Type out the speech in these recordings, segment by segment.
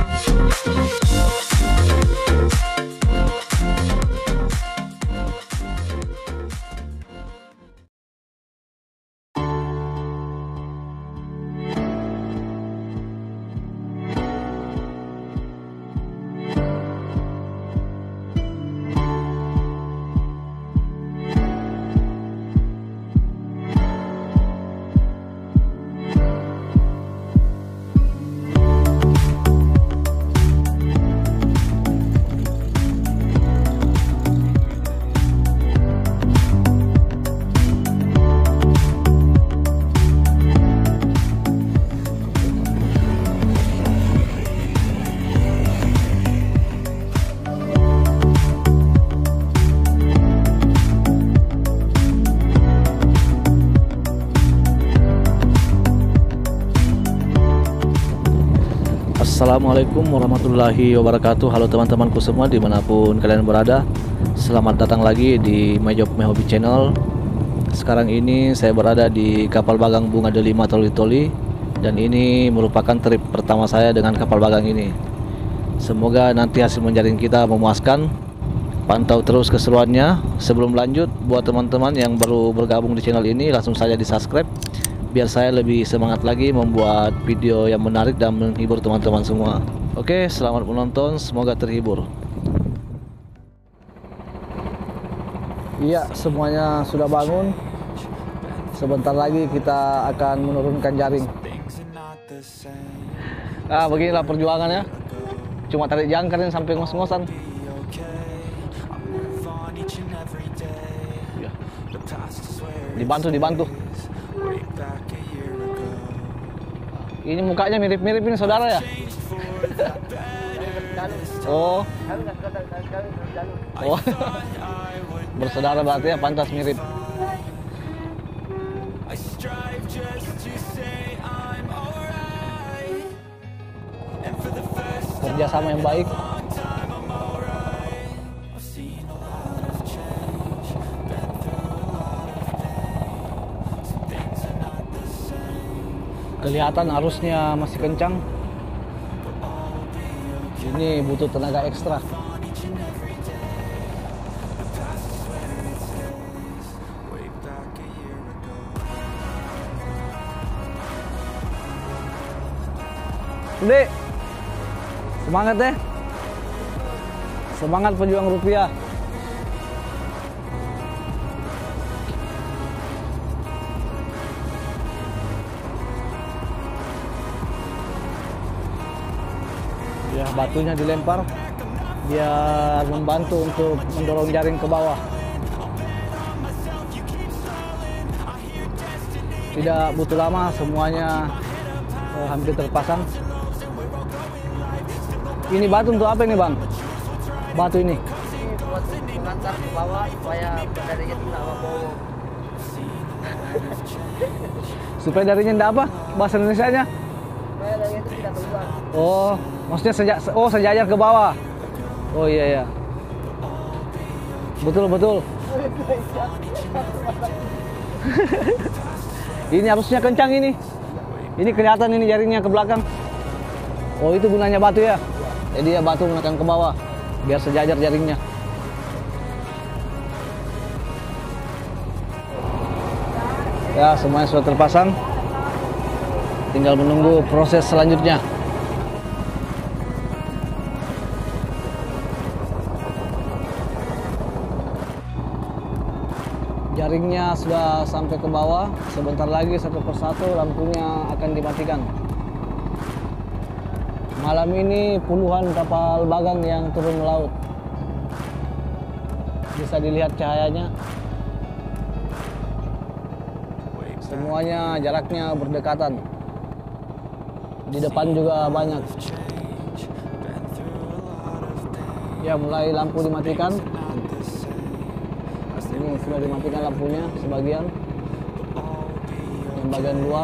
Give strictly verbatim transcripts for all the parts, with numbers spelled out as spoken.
Assalamualaikum warahmatullahi wabarakatuh. Halo teman-temanku semua dimanapun kalian berada, selamat datang lagi di My Job My Hobby Channel. Sekarang ini saya berada di kapal bagang Bunga Delima Toli Toli, dan ini merupakan trip pertama saya dengan kapal bagang ini. Semoga nanti hasil menjaring kita memuaskan. Pantau terus keseruannya. Sebelum lanjut, buat teman-teman yang baru bergabung di channel ini, langsung saja di subscribe biar saya lebih semangat lagi membuat video yang menarik dan menghibur teman-teman semua. Oke, selamat menonton, semoga terhibur. Iya, semuanya sudah bangun. Sebentar lagi kita akan menurunkan jaring. Ah, beginilah perjuangannya. Cuma tarik jangkar ini sampai ngos-ngosan. Ya. Dibantu, dibantu. Ini mukanya mirip-mirip ini saudara ya? Oh. Oh. Bersaudara berarti ya, pantas mirip. Kerjasama yang baik. Kelihatan arusnya masih kencang. Ini butuh tenaga ekstra. Dek, semangat deh. Semangat pejuang rupiah. Ya, batunya dilempar biar membantu untuk mendorong jaring ke bawah. Tidak butuh lama, semuanya eh, hampir terpasang. Ini batu untuk apa ini, Bang? Batu ini? Ini buat mengantar ke bawah supaya darinya tidak bawa. Supaya darinya tidak apa? Bahasa Indonesianya? Supaya darinya itu tidak terbang. Oh, maksudnya seja oh sejajar ke bawah. Oh iya ya. Betul betul. Ini arusnya kencang ini. Ini kelihatan ini jaringnya ke belakang. Oh, itu gunanya batu ya. Jadi ya batu menekan ke bawah biar sejajar jaringnya. Ya, semuanya sudah terpasang. Tinggal menunggu proses selanjutnya. Jaringnya sudah sampai ke bawah. Sebentar lagi satu persatu lampunya akan dimatikan. Malam ini puluhan kapal bagang yang turun melaut. Bisa dilihat cahayanya. Semuanya jaraknya berdekatan. Di depan juga banyak. Ya, mulai lampu dimatikan. Ini sudah dimatikan lampunya sebagian. Yang bagian luar.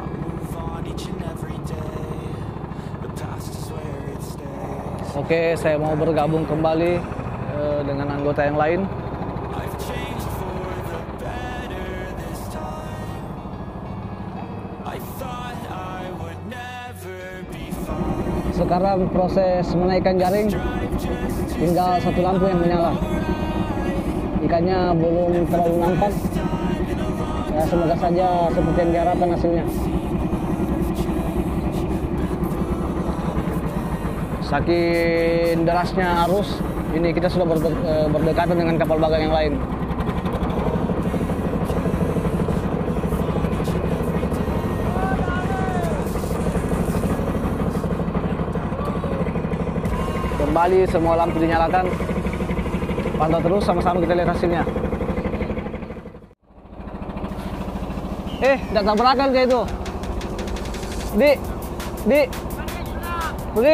Oke, saya mau bergabung kembali uh, dengan anggota yang lain. Sekarang proses menaikkan jaring, tinggal satu lampu yang menyala. Ikannya belum terlalu nampak. Ya, semoga saja seperti yang diharapkan hasilnya. Saking derasnya arus, ini kita sudah berde- berdekatan dengan kapal bagang yang lain. Kembali semua lampu dinyalakan. Pantau terus, sama-sama kita lihat hasilnya. Eh, tidak tabrakan kayak itu. Di, di, di.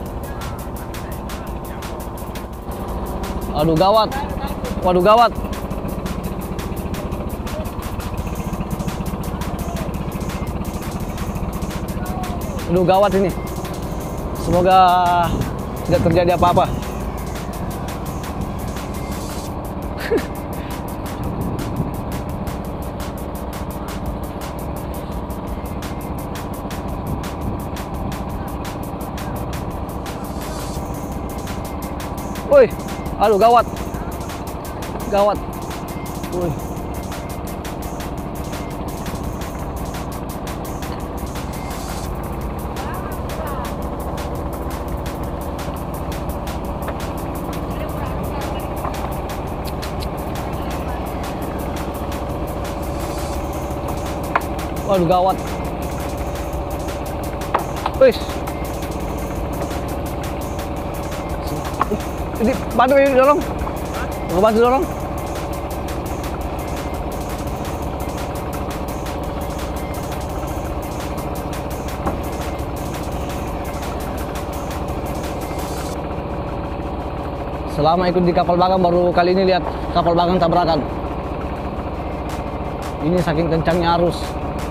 Aduh gawat. Waduh gawat. Aduh gawat ini. Semoga tidak terjadi apa-apa. Woi, aduh gawat. Gawat. Woi. Waduh gawat. Wih. Ini bantu ini dorong. Nggak bantu dorong. Selama ikut di kapal bagang baru kali ini lihat kapal bagang tabrakan. Ini saking kencangnya arus.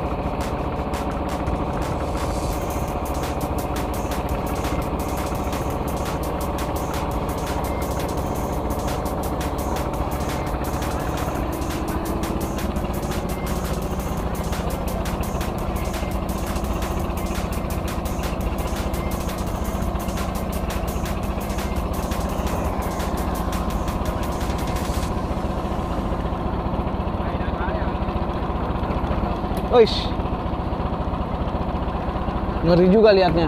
Oish. Ngeri juga liatnya.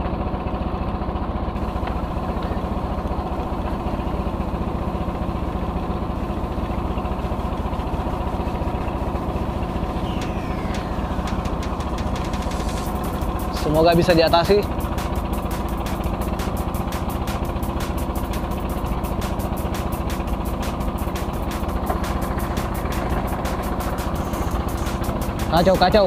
Semoga bisa diatasi. Kacau, kacau.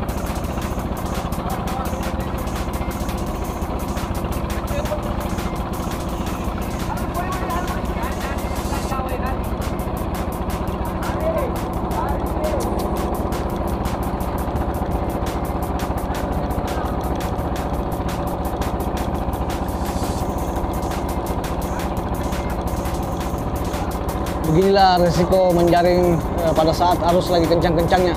Beginilah resiko menjaring eh, pada saat arus lagi kencang-kencangnya.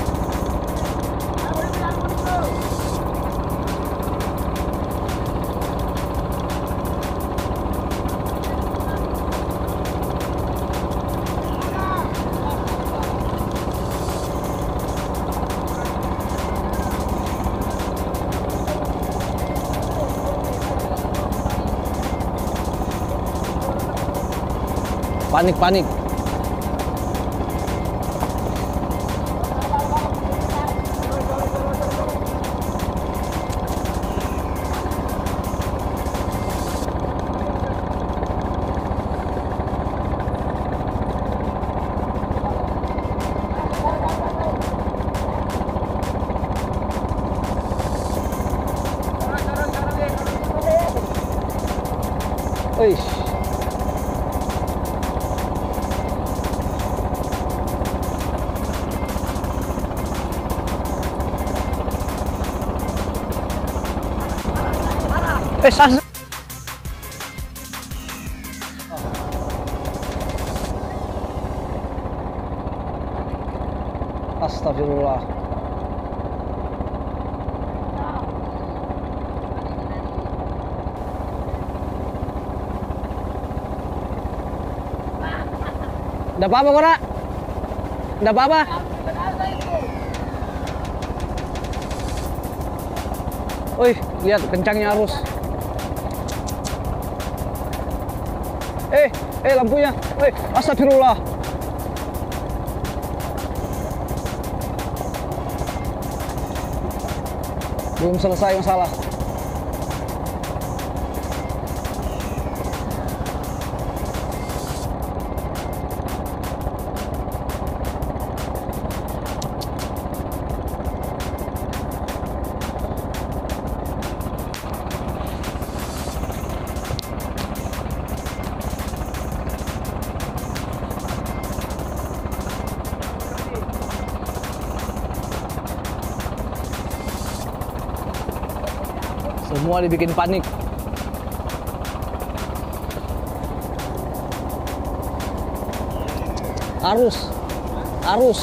Panik-panik. Eish. Eh, sas. Astagfirullah. Nggak apa-apa, Kora? Nggak apa-apa? Wih, lihat kencangnya arus. Eh, eh lampunya. Eh, astagfirullah. Belum selesai masalah. Semua dibikin panik. Arus, arus.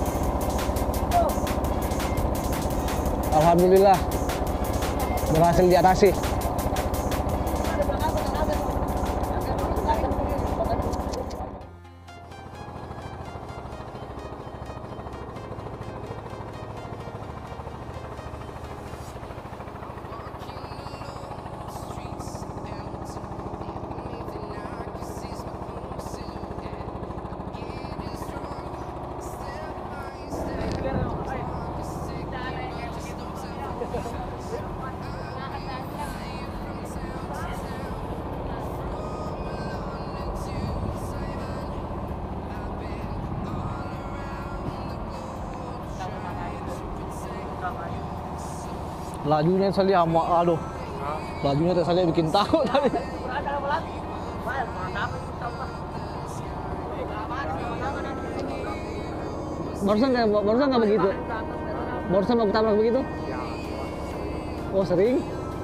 Alhamdulillah berhasil diatasi. Lajunya saya lihat, aduh, lajunya saya lihat bikin takut tadi. Barusan nggak, barusan nggak begitu. Barusan mau ketabrak begitu. Oh sering.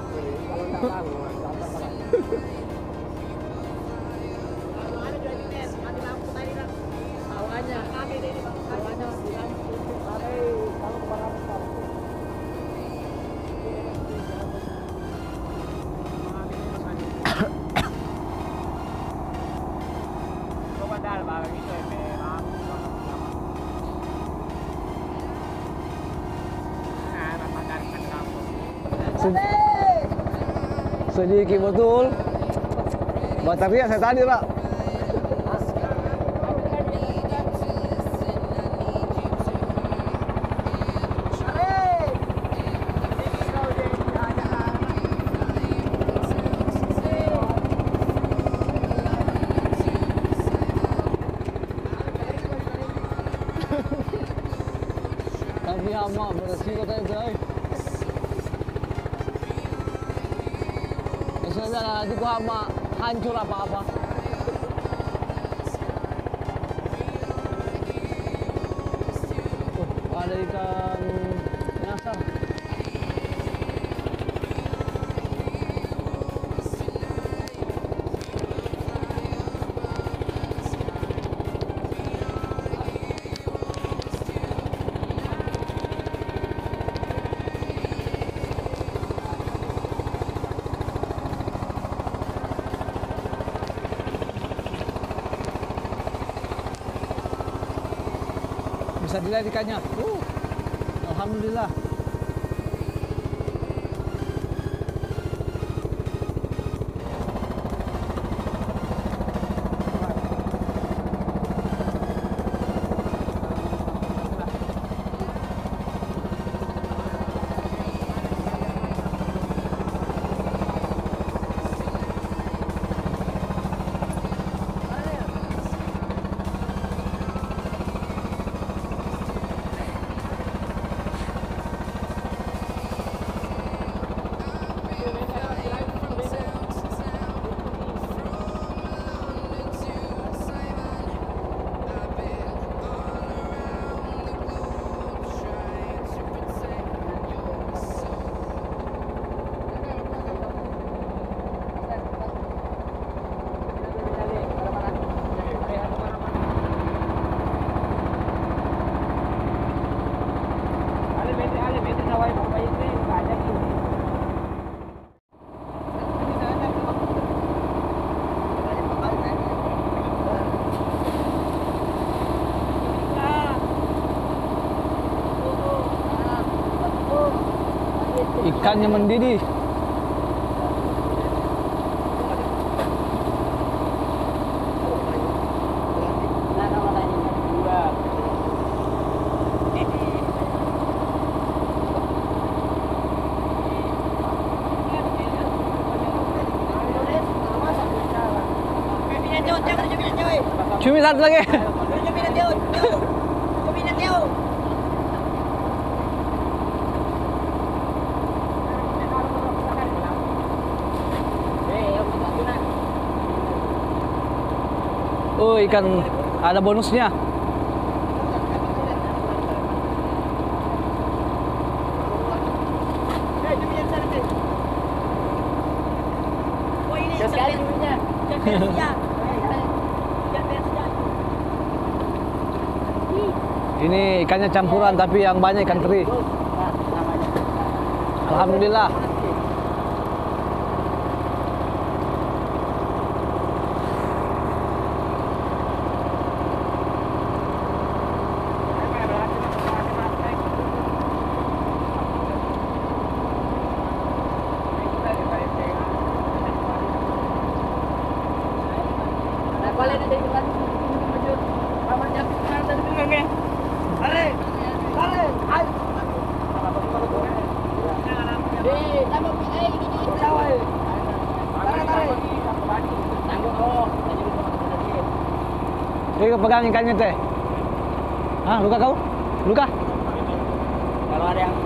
Sedikit betul. Bateria saya tadi, Pak. Tapi hama beresiko tadi, guys. Sebenarnya nanti gua hama hancur apa-apa. Oh, ada ikan nyasar. Bisa dilihat ikannya. Uh, Alhamdulillah. ikannya mendidih. Cumi satu lagi. Oh, ikan ada bonusnya. Ini ikannya campuran tapi yang banyak ikan teri. Alhamdulillah. Jadi pegang ikannya teh. Ah, luka kau? Luka? Kalau ada yang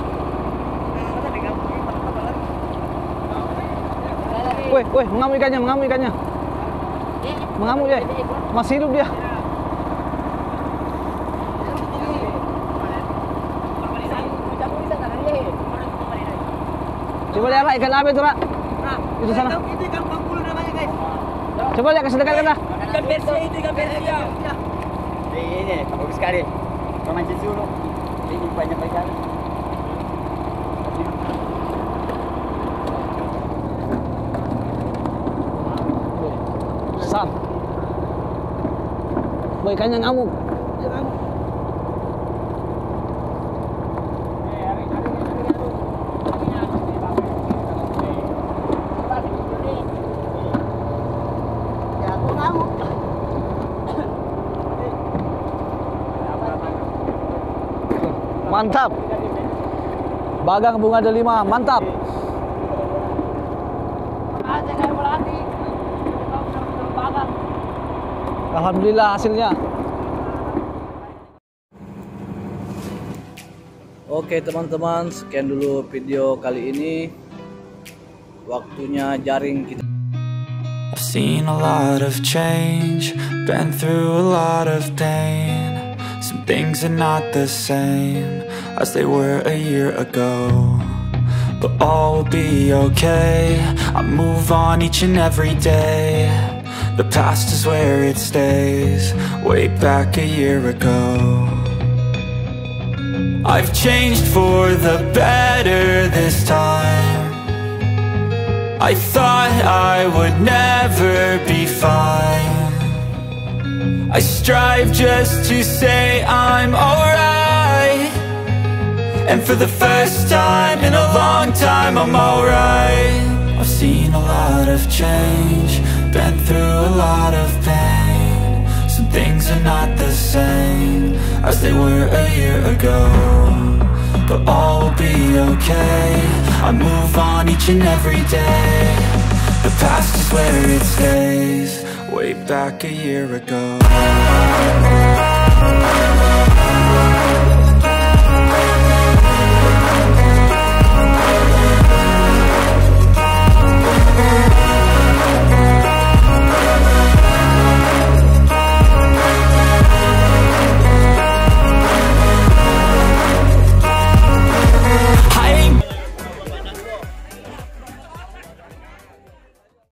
Woi, woi, mengamuk ikannya, mengamuk ikannya. Mengamuk dia. Masih hidup dia. Coba lihat Ra, ikan apa itu, Ra? Itu sana. itu ikan pangkul namanya, guys. Coba lihat kasih dekat kan, Ra. Ikan Persia itu ikan Persia. Ini ini bagus sekali. Pemancing suruh. Ini banyak ikan. Sam. Woi, ikannya ngamuk. Mantap. Bagang bunga delima, mantap. Alhamdulillah hasilnya. Oke teman-teman, sekian dulu video kali ini. Waktunya jaring kita. I've seen a lot of change, been through a lot of pain. Some things are not the same as they were a year ago, but all will be okay. I move on each and every day. The past is where it stays, way back a year ago. I've changed for the better this time. I thought I would never be fine. I strive just to say I'm alright, and for the first time in a long time I'm alright. I've seen a lot of change, been through a lot of pain. Some things are not the same as they were a year ago, but all will be okay. I move on each and every day. The past is where it stays, way back a year ago.